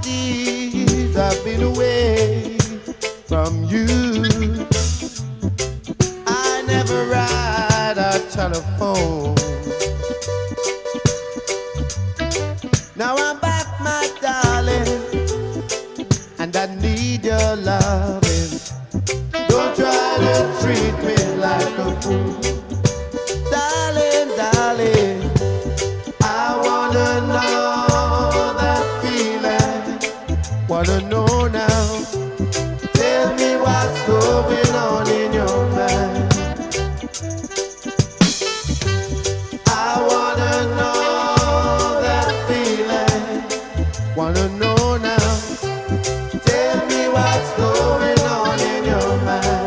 these years I've been away from you, I never ride a telephone. Now I'm back, my darling, and I need your loving. Don't try to treat me like a fool. Darling, darling, I wanna know that feeling. Wanna know now. Tell me what's going on in your mind. I wanna know that feeling. Wanna know now. Tell me what's going on in your mind.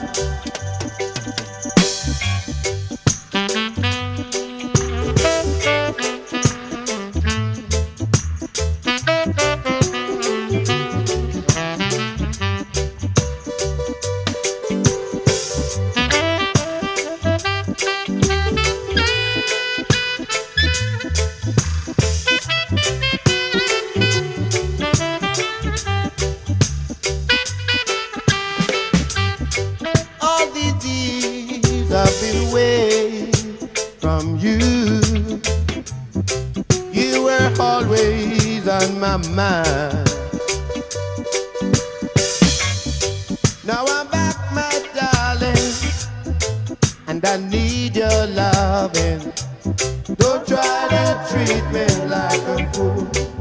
All these years I've been away from you. You were always on my mind. Now I'm back, my darling, and I need your loving. Don't try to treat me like a fool.